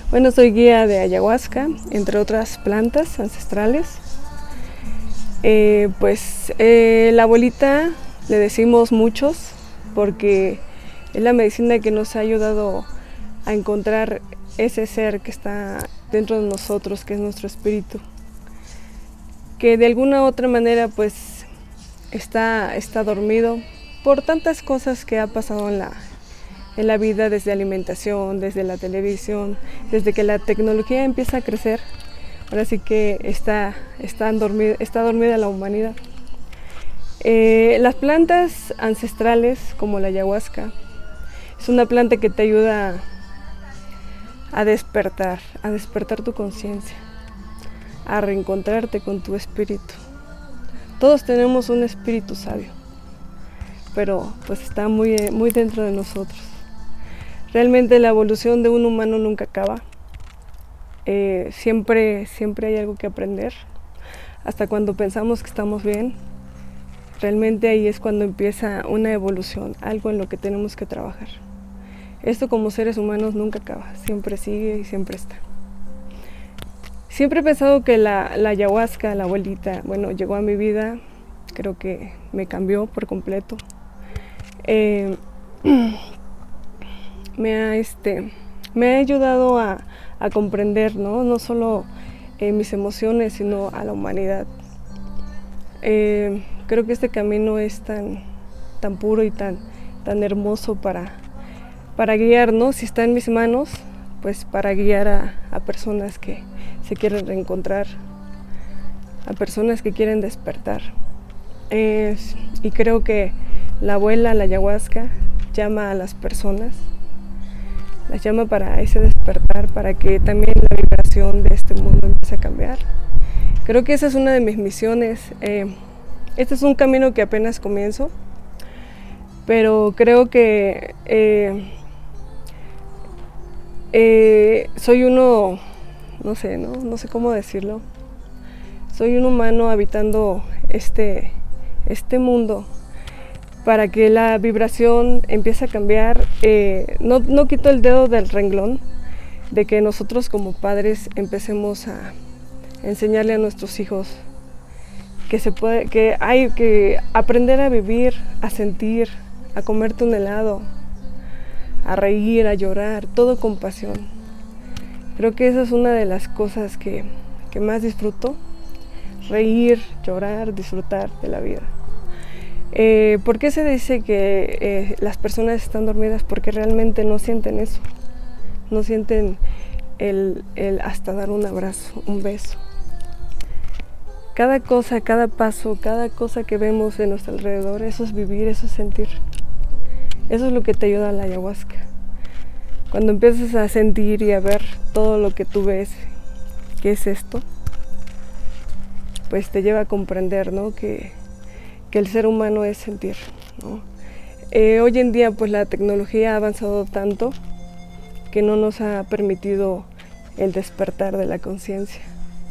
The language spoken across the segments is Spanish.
Bueno, soy guía de ayahuasca, entre otras plantas ancestrales. La abuelita le decimos muchos porque es la medicina que nos ha ayudado a encontrar ese ser que está dentro de nosotros, que es nuestro espíritu, que de alguna u otra manera pues está dormido por tantas cosas que ha pasado en la vida, desde alimentación, desde la televisión, desde que la tecnología empieza a crecer. Ahora sí que está dormida la humanidad. Las plantas ancestrales, como la ayahuasca, es una planta que te ayuda a despertar tu conciencia, a reencontrarte con tu espíritu. Todos tenemos un espíritu sabio, pero pues está muy dentro de nosotros. Realmente la evolución de un humano nunca acaba. Siempre hay algo que aprender. Hasta cuando pensamos que estamos bien, realmente ahí es cuando empieza una evolución, algo en lo que tenemos que trabajar. Esto como seres humanos nunca acaba, siempre sigue y siempre está. Siempre he pensado que la ayahuasca, la abuelita, bueno, llegó a mi vida, creo que me cambió por completo. Me ha ayudado a comprender, no solo mis emociones, sino a la humanidad. Creo que este camino es tan puro y tan hermoso para guiar, ¿no? Si está en mis manos, pues para guiar a personas que se quieren reencontrar, a personas que quieren despertar. Y creo que la abuela, la ayahuasca, llama a las personas, las llama para ese despertar, para que también la vibración de este mundo empiece a cambiar. Creo que esa es una de mis misiones. Este es un camino que apenas comienzo, pero creo que soy uno, no sé cómo decirlo, soy un humano habitando este mundo, para que la vibración empiece a cambiar. No quito el dedo del renglón de que nosotros como padres empecemos a enseñarle a nuestros hijos que hay que aprender a vivir, a sentir, a comerte un helado, a reír, a llorar, todo con pasión. Creo que esa es una de las cosas que más disfruto: reír, llorar, disfrutar de la vida. ¿Por qué se dice que las personas están dormidas? Porque realmente no sienten eso, no sienten el hasta dar un abrazo, un beso. Cada cosa, cada paso, cada cosa que vemos en nuestro alrededor, eso es vivir, eso es sentir. Eso es lo que te ayuda a la ayahuasca. Cuando empiezas a sentir y a ver todo lo que tú ves, ¿qué es esto? Pues te lleva a comprender, ¿no? que el ser humano es sentir, ¿no? Hoy en día pues la tecnología ha avanzado tanto que no nos ha permitido el despertar de la conciencia.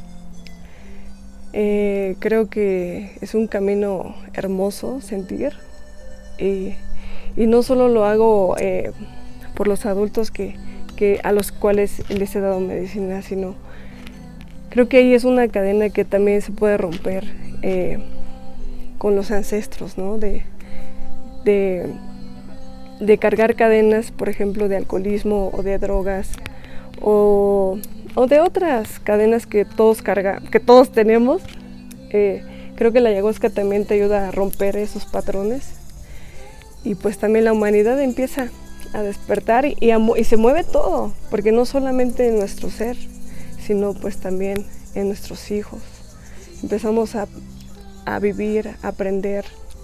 Creo que es un camino hermoso sentir, y no solo lo hago por los adultos a los cuales les he dado medicina, sino creo que ahí es una cadena que también se puede romper con los ancestros, ¿no? De cargar cadenas, por ejemplo, de alcoholismo o de drogas, o de otras cadenas que todos tenemos. Creo que la ayahuasca también te ayuda a romper esos patrones, y pues también la humanidad empieza a despertar y se mueve todo, porque no solamente en nuestro ser, sino pues también en nuestros hijos. Empezamos a vivir, a aprender.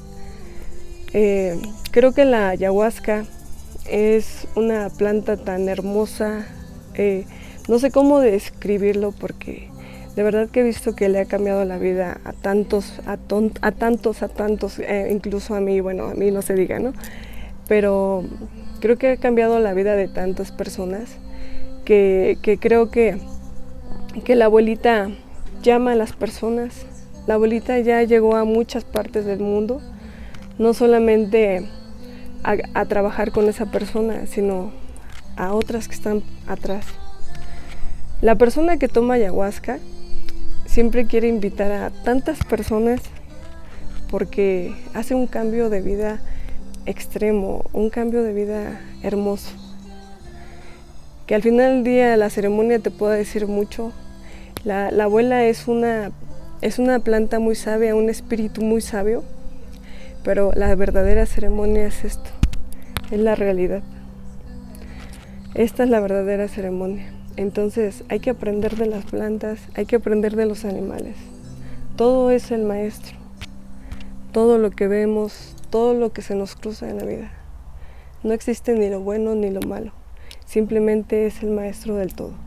Creo que la ayahuasca es una planta tan hermosa, no sé cómo describirlo, porque de verdad que he visto que le ha cambiado la vida a tantos, incluso a mí, bueno, a mí no se diga, ¿no? Pero creo que ha cambiado la vida de tantas personas que creo que la abuelita llama a las personas. La abuelita ya llegó a muchas partes del mundo, no solamente a trabajar con esa persona, sino a otras que están atrás. La persona que toma ayahuasca siempre quiere invitar a tantas personas porque hace un cambio de vida extremo, un cambio de vida hermoso. Que al final del día la ceremonia te pueda decir mucho. La abuela es una planta muy sabia, un espíritu muy sabio, pero la verdadera ceremonia es esto, es la realidad. Esta es la verdadera ceremonia. Entonces hay que aprender de las plantas, hay que aprender de los animales. Todo es el maestro. Todo lo que vemos, todo lo que se nos cruza en la vida. No existe ni lo bueno ni lo malo. Simplemente es el maestro del todo.